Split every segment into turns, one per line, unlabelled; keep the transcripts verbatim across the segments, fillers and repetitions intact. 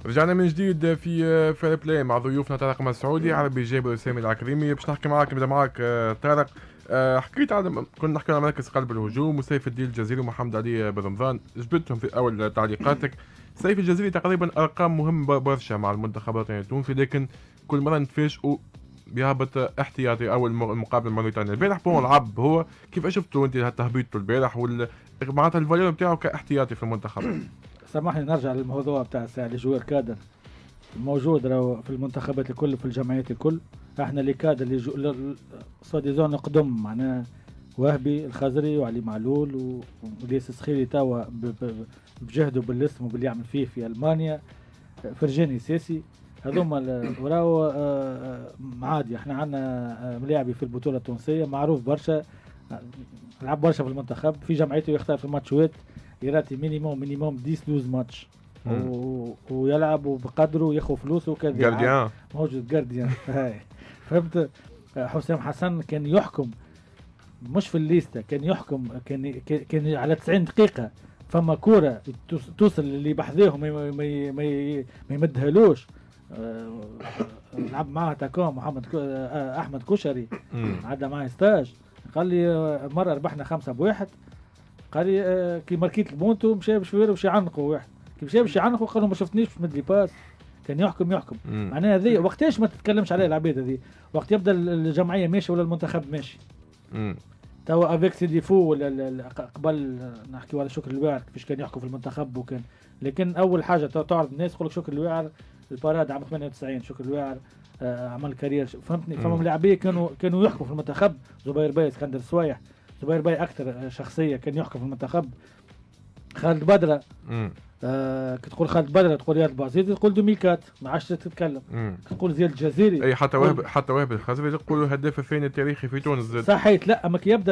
رجعنا من جديد في فير بلاي مع ضيوفنا طارق مسعودي، عربي جابر، وسامي العكريمي. باش نحكي معاك نبدا معاك طارق. حكيت على كنا نحكي على مركز قلب الهجوم وسيف الدين الجزيري ومحمد علي برمضان، جبتهم في اول تعليقاتك. سيف الجزيري تقريبا ارقام مهمه برشا مع المنتخب الوطني التونسي، لكن كل مره نتفاجئوا بيهبط احتياطي اول مقابله موريتانيا. البارح بون لعب هو، كيف شفتوا انت تهبيطه البارح وال معناتها الفاليور نتاعو كاحتياطي في المنتخب؟
سامحني نرجع للموضوع بتاع ساعة جوار كادر موجود راهو في المنتخبات الكل، في الجمعيات الكل. احنا اللي كادر اللي صاديزون نقدم معناها وهبي الخزري وعلي معلول وليس سخيري توا بجهده بالاسم وباللي يعمل فيه في المانيا، فرجاني ساسي، هذوما وراو عادي. احنا عندنا ملاعبي في البطوله التونسيه معروف برشا، لعب برشا في المنتخب، في جمعيته يختار في الماتشات يراتي مينيموم مينيموم عشرة اثناشر ماتش و... ويلعب وبقدره وياخذ فلوسه وكذا.
جارديان
موجود جارديان هاي فهمت. حسام حسن كان يحكم مش في الليسته، كان يحكم كان كان على تسعين دقيقه فما كوره توصل اللي بحذاهم ما ما ما يمدهالوش. لعب معاه تاكون محمد كو... احمد كشري عدى معاه ستاج، قال لي مره ربحنا خمسه بواحد، قال لي كي ماركيت البونتو مشى بشويه ومشى يعنقوا واحد، كي مشى باش يعنقوا قالوا ما شفتنيش باش مدلي باس. كان يحكم يحكم معناها هذه وقتاش ما تتكلمش عليها العباد هذه، وقت يبدا الجمعيه ماشيه ولا المنتخب ماشي. توا افيك سي ديفو ولا قبل نحكيو على شكر الواعر كيفاش كان يحكم في المنتخب وكان، لكن اول حاجه تعرض الناس يقول لك شكر الواعر الباراد عام ثمانية وتسعين، شكر الواعر آه عمل كارير فهمتني. فما ملاعبيه كانوا كانوا يحكموا في المنتخب، زبير باي، اسكندر سوايح. زبير باي اكثر شخصيه كان يحكم في المنتخب. خالد بدره آه كي تقول خالد بدره تقول رياض بازيدي، تقول ألفين وأربعة ما عادش تتكلم. تقول زياد الجزيري،
اي حتى وهب حتى وهب الخزري يقولوا الهداف الثاني التاريخي في تونس زاد.
صحيت. لا اما كي يبدا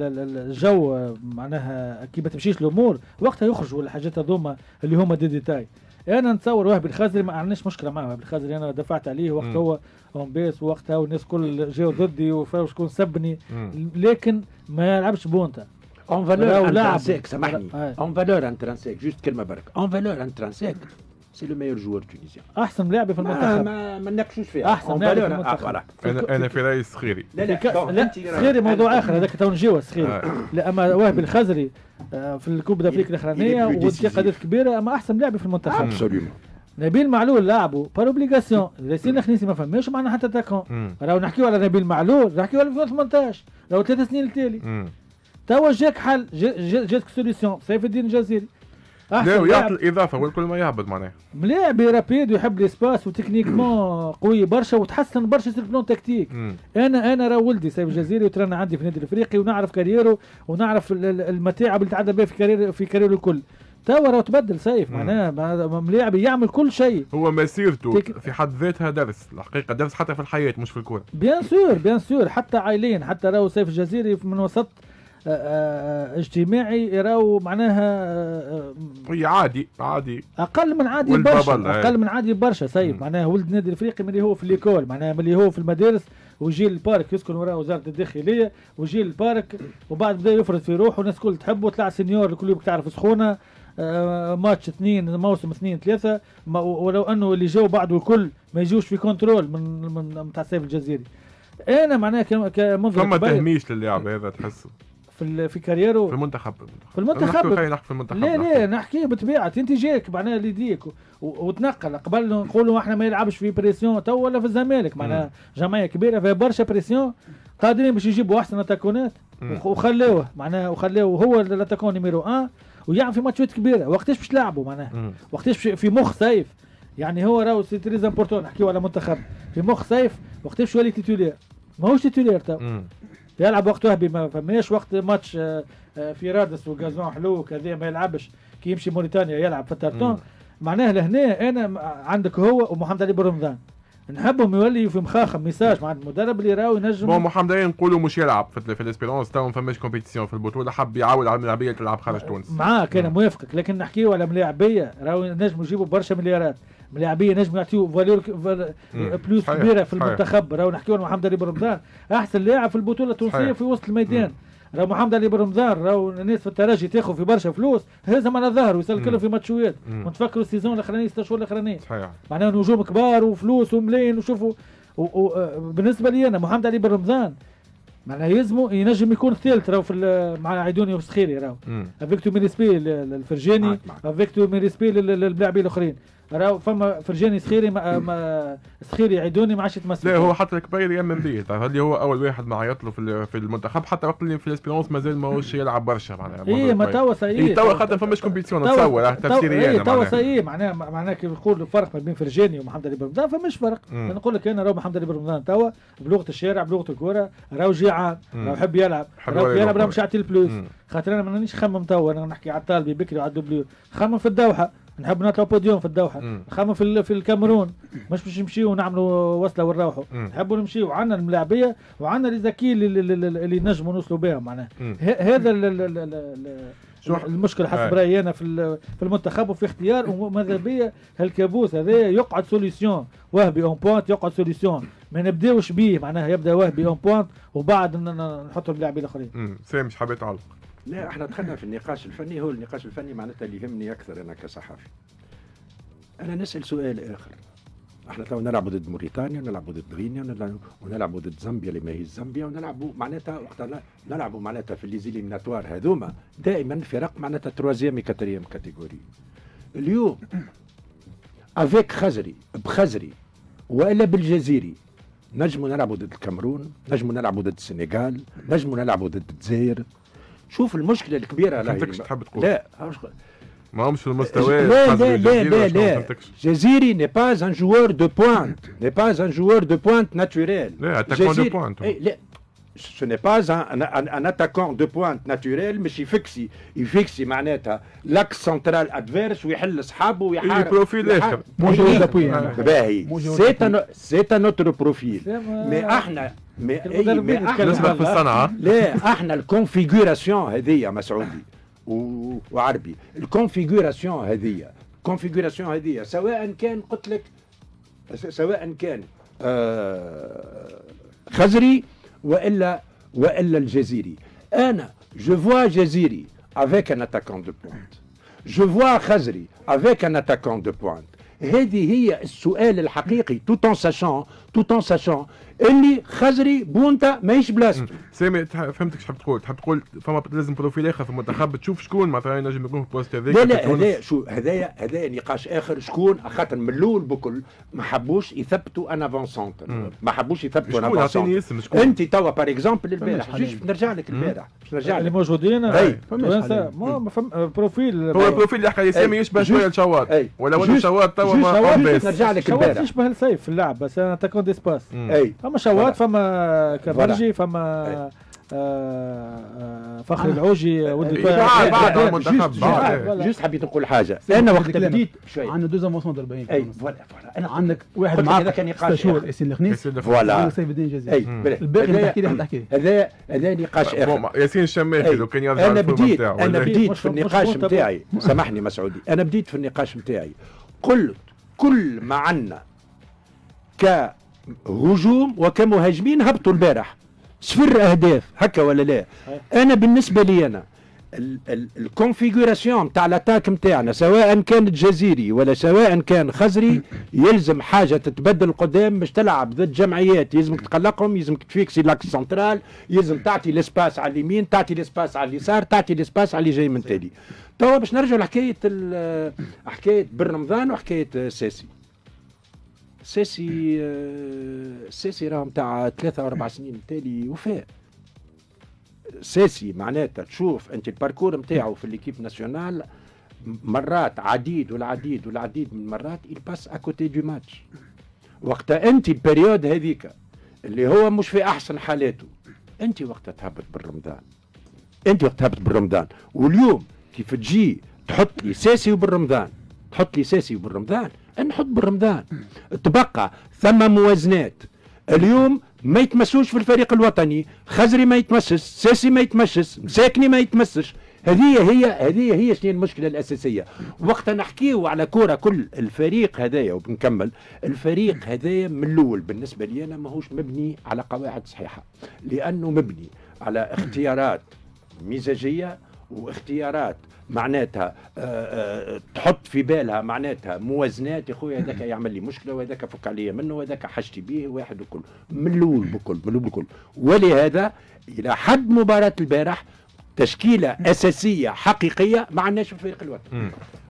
الجو معناها كي ما تمشيش الامور وقتها يخرجوا الحاجات هذوما اللي هما دي ديتاي. انا نتصور وهب الخزري ما عندناش مشكله معاه. وهب الخزري انا دفعت عليه وقت هو اونبيس، وقتها والناس كل جاوا ضدي وشكون سبني، لكن ما يلعبش بونتا
اون فالور انترانسيك. سامحني اون فالور انترانسيك جوست كلمه برك، اون فالور انترانسيك سي لو ميور جوور تونيزيان،
احسن لاعب في المنتخب.
ما ما نناقشوش فيها،
احسن لاعب في المنتخب.
انا انا في رايي سخيري.
لا لا لا سخيري موضوع اخر هذاك تو نجيو سخيري. لا اما وهبي الخزري في الكوب دافريك الاخرانيه وانتقادات كبيره، اما احسن لاعب في المنتخب.
ابسوليومون.
نبيل معلول لاعبوا بار اوبليغاسيون، ياسين خنيسي ما فهمش معنا حتى تاكون. راهو نحكيو على نبيل معلول، نحكيو على ألفين وثمانية عشر، راهو ثلاث سنين التالي. توا جاك حل، جاتك سوليسيون سيف الدين الجزيري.
لا ويعطي الاضافه والكل ما يهبط معناها.
ملاعب رابيد ويحب الاسباس وتكنيكمون قوي برشا وتحسن برشا في البلون تكتيك. مم. انا انا راه ولدي سيف الجزيري وترانا عندي في النادي الافريقي ونعرف كاريره ونعرف المتاعب اللي تعدى بها في كارير في كاريره الكل. توا راه تبدل سيف معناها ملاعب يعمل كل شيء.
هو مسيرته تك... في حد ذاتها درس الحقيقه، درس حتى في الحياه مش في الكوره.
بيان سور بيان سور حتى عائلين، حتى راهو سيف الجزيري من وسط آآ آآ اجتماعي راهو معناها
هي عادي عادي
اقل من عادي برشا، اقل من عادي برشا سيف. معناها ولد النادي الافريقي ملي هو في ليكول، معناها ملي هو في المدارس ويجي البارك يسكن وراء وزاره الداخليه ويجي البارك وبعد بدا يفرض في روحه والناس الكل تحبه، طلع سينيور الكل تعرف سخونه ماتش اثنين موسم اثنين ثلاثه، ولو انه اللي جاوا بعده الكل ما يجوش في كنترول من من نتاع سيف الجزيري. انا معناها كمنظر
فما تهميش للاعب هذا تحسه
في في كاريره
في المنتخب.
في المنتخب
نحكي في المنتخب.
لا لا نحكي بطبيعه انت جاك معناها اللي يديك وتنقل. قبل نقولوا احنا ما يلعبش في بريسيون تو ولا في الزمالك، معناها جمعيه كبيره فيها برشا بريسيون قادرين باش يجيبوا احسن اتاكونات وخلوه معناها وخلوه هو الاتاكون نيميرو واحد ويعمل في ماتشات كبيره. وقتاش باش تلعبوا معناها وقتاش في مخ سيف، يعني هو راهو سي تريز امبورتون نحكيو على منتخب في مخ سيف. وقتاش يولي تيتولير ماهوش تيتولير تو يلعب وقت وهبي، ما فماش وقت ماتش في رادس وغازون حلو كذا ما يلعبش كي يمشي موريتانيا يلعب في التارتون. معناه لهنا انا عندك هو ومحمد علي برمضان نحبهم يولي في مخاخم ميساج مع المدرب اللي راهو ينجم.
بون محمد علي نقولوا مش يلعب في, في الاسبيرونس تو ما فماش كومبيتيسيون في البطوله، حب يعاود على الملاعبيه تلعب خارج تونس.
معاك انا موافقك، لكن نحكيو على ملاعبيه راهو نجموا يجيبوا برشا مليارات، ملاعبيه نجموا يعطيو فالور بلوس كبيره في المنتخب. راهو نحكيو على محمد علي برمضان احسن لاعب في البطوله التونسيه في وسط الميدان. راهو محمد علي بن رمضان راهو الناس في الترجي تاخذ في برشا فلوس هزم على الظهر ويسال كله في ماتشوات ونتفكروا السيزون الاخراني ست شهور الاخرانيين
صحيح
معناها نجوم كبار وفلوس وملايين وشوفوا بالنسبه لي انا محمد علي بن رمضان معناها يلزموا ينجم يكون الثالث راهو في مع عيدوني وسخيري راهو افيكتو ميريسبي الفرجاني افيكتو ميريسبي للاعبين الاخرين راهو فما فرجاني سخيري ما, ما سخيري عيدوني ما عادش يتمثل.
لا هو حتى الكبير يامن بيه اللي هو اول واحد ما عيط له في في المنتخب حتى وقت اللي في الاسبيرونس مازال ماهوش يلعب برشا معناها
اي ما توا سي
توا خاطر فماش كومبيتيسيون تصور تفسيري
انا توا سي معناها معناها كي نقول الفرق ما بين فرجاني ومحمد علي بن رمضان فماش فرق. نقول لك انا راهو محمد علي بن رمضان توا بلغه الشارع بلغه الكره راهو جيعان راهو يحب يلعب راهو يلعب راهو مش يعطي الفلوس خاطر انا مانيش نخمم توا انا نحكي على الطالبي بكري وعلى الدبليو نخمم في الدوحه نحب نطلعوا بوديوم في الدوحه نخمم في في الكاميرون مش باش نمشيو ونعملوا وصله ونروحوا نحبوا نمشيو وعندنا الملاعبيه وعندنا لي زكي اللي, اللي نجموا نوصلوا بها معناها هذا المشكله حسب رايي انا في في المنتخب وفي اختيار وماذا بيا هالكابوس هذا يقعد سوليسيون وهبي اون بوينت يقعد سوليسيون ما نبداوش بيه معناها يبدا وهبي اون بوينت وبعد نحطوا اللاعبين الاخرين.
سامي مش حابب يتعلق.
لا احنا دخلنا في النقاش الفني هو النقاش الفني معناتها اللي يهمني اكثر انا كصحفي. انا نسال سؤال اخر. احنا تو نلعبوا ضد موريتانيا ونلعبوا ضد غينيا ونلعبوا ضد زامبيا اللي ما هي زامبيا ونلعبوا معناتها وقتها نلعبوا معناتها في لي زيليميناتوار هذوما دائما فرق معناتها تروازيام كاتريام كاتيجوري. اليوم افيك خزري بخزري والا بالجزيري نجموا نلعبوا ضد الكاميرون، نجموا نلعبوا ضد السنغال، نجموا نلعبوا ضد الجزائر. شوف المشكله الكبيره
راهي تحب تقول
لا
ما همش في المستوى.
لا لا لا لا لا جزيري ني باز ان جوور دو بوينت ني باز ان جوور دو بوينت ناتوريل.
لا اتاكون دو بوينت.
لا ce n'est pas un, un, un attaquant de pointe naturel مش يفكسي يفكسي معناتها لاك سنترال ادفيرس ويحل اصحابه ويحارب
البروفيل اخر
موجود باهي سي سي ان اوتر بروفيل مي احنا مي احنا
في الصنعه
لا احنا الكونفيغوراسيون هذه مسعودي وعربي الكونفيغوراسيون هذه الكونفيغوراسيون هذه سواء كان قلت لك سواء كان آه خزري والا والا الجزيري. انا جو فوا جزيري افيك ان اتاكون دو بوينت جو فوا خزري افيك ان اتاكون دو بوينت. هذه هي السؤال الحقيقي توت ان ساشون توت ان ساشون اللي خزري بونتا ماهيش بلاصتو.
سامي فهمتك اش تحب تقول؟ تحب تقول فما لازم بروفيل اخر في المنتخب تشوف شكون مثلا ينجم يكون في البوست هذاك.
لا لا هذا شو هذايا هذايا نقاش اخر شكون خاطر من الاول بكل ما حبوش يثبتوا ان افونسونت ما حبوش يثبتوا ان افونسونت. انت توا باغ اكزومبل البارح جيت نرجع لك البارح باش نرجع لك
اللي موجودين
اي
ما فهم بروفيل
هو البروفيل اللي حكى سامي يشبه شويه لشواط ولا ولا شواط توا ما
نرجع لك البارح
شواط يشبه السيف في اللعب بس انا تكون ديسباس
اي
فما شواط فما كرنجي فما آه فخر العوجي ولد
بعد المنتخب
جوست حبيت نقول حاجه انا وقت بديت
شوي عندنا دوزا موسم ضربين
اي فوالا فوالا
انا عندك واحد معاك ست شهور ياسين الخنيس
فوالا
سيف الدين الجزائري
الباقي
تحكي لي تحكي
هذا هذا نقاش اخر.
ياسين الشماخي لو كان يرجع
انا بديت انا بديت في النقاش نتاعي سامحني مسعودي انا بديت في النقاش نتاعي قلت كل ما عندنا كهجوم وكمهاجمين هبطوا البارح صفر اهداف هكا ولا لا؟ انا بالنسبه لي انا الكونفيغوراسيون نتاع الاتاك نتاعنا سواء كان جزيري ولا سواء كان خزري يلزم حاجه تتبدل قدام باش تلعب ضد جمعيات يلزمك تقلقهم يلزمك تفيكسي لاكس سنترال يلزم تعطي الاسباس على اليمين تعطي الاسباس على اليسار تعطي الاسباس على اللي جاي من تالي. توا باش نرجع لحكايه حكايه بن رمضان وحكايه ساسي. ساسي ساسي راه نتاع ثلاثة أو أربع سنين تالي وفاء. ساسي معناتها تشوف أنت الباركور نتاعو في الإيكيب ناسيونال مرات عديد والعديد والعديد من المرات il passe à côté du match. وقتها أنت البريود هذيك اللي هو مش في أحسن حالاته أنت وقتها تهبط بالرمضان. أنت وقتها تهبط بالرمضان واليوم كيف تجي تحط لي ساسي وبالرمضان تحط لي ساسي وبالرمضان نحط بالرمضان تبقى ثم موازنات. اليوم ما يتمسوش في الفريق الوطني خزري ما يتمسش ساسي ما يتمسش مساكني ما يتمسش. هذه هي هذه هي شنو المشكله الاساسيه. وقت نحكيو على كوره كل الفريق هذايا وبنكمل الفريق هذايا من الاول بالنسبه لي انا ماهوش مبني على قواعد صحيحه لانه مبني على اختيارات مزاجيه واختيارات معناتها آه آه تحط في بالها معناتها موازنات. يا خويا هذاك يعمل لي مشكله وهذاك فك عليا منه وهذاك حاجتي به واحد وكل ملول بكل ملول بكل. ولهذا الى حد مباراه البارح تشكيله اساسيه حقيقيه ما عندناش في الفريق الوطني.